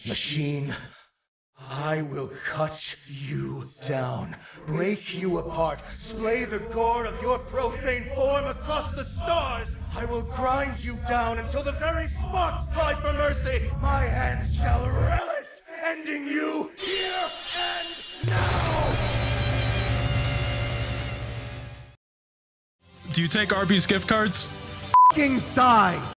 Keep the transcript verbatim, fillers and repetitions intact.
Machine, I will cut you down, break you apart, splay the gore of your profane form across the stars. I will grind you down until the very sparks cry for mercy. My hands shall relish ending you here and now. Do you take Arby's gift cards? F***ing die.